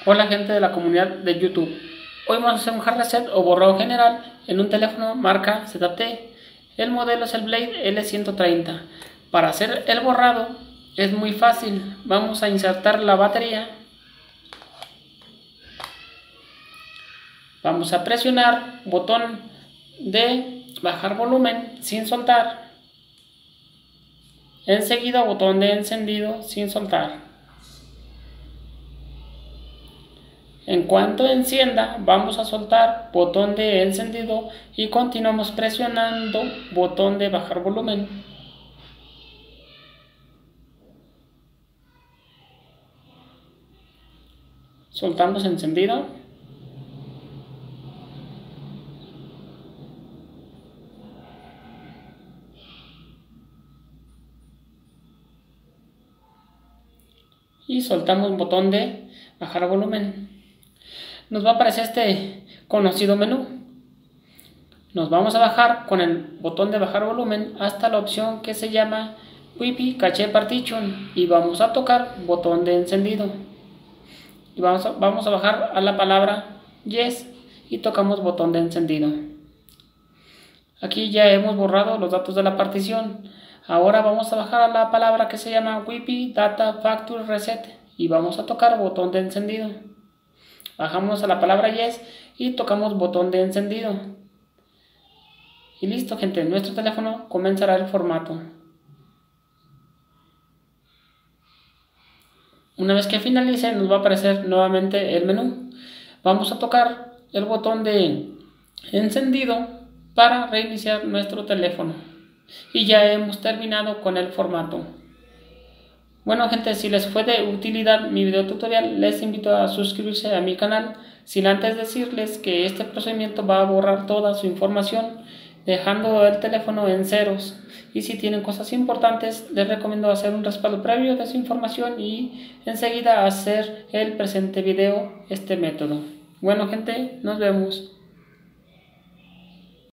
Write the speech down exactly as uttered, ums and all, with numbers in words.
Hola gente de la comunidad de YouTube. Hoy vamos a hacer un hard reset o borrado general en un teléfono marca Z T. El modelo es el Blade L ciento treinta. Para hacer el borrado es muy fácil. Vamos a insertar la batería. Vamos a presionar botón de bajar volumen sin soltar. Enseguida botón de encendido sin soltar. En cuanto encienda, vamos a soltar botón de encendido y continuamos presionando botón de bajar volumen. Soltamos encendido. Y soltamos botón de bajar volumen. Nos va a aparecer este conocido menú. Nos vamos a bajar con el botón de bajar volumen hasta la opción que se llama Wi-Fi Cache Partition y vamos a tocar botón de encendido. Y vamos a, vamos a bajar a la palabra Yes y tocamos botón de encendido. Aquí ya hemos borrado los datos de la partición. Ahora vamos a bajar a la palabra que se llama Wi-Fi Data Factory Reset y vamos a tocar botón de encendido. Bajamos a la palabra Yes y tocamos botón de encendido. Y listo, gente, nuestro teléfono comenzará el formato. Una vez que finalice nos va a aparecer nuevamente el menú. Vamos a tocar el botón de encendido para reiniciar nuestro teléfono. Y ya hemos terminado con el formato. Bueno gente, si les fue de utilidad mi video tutorial, les invito a suscribirse a mi canal, sin antes decirles que este procedimiento va a borrar toda su información, dejando el teléfono en ceros. Y si tienen cosas importantes, les recomiendo hacer un respaldo previo de su información y enseguida hacer el presente video este método. Bueno gente, nos vemos.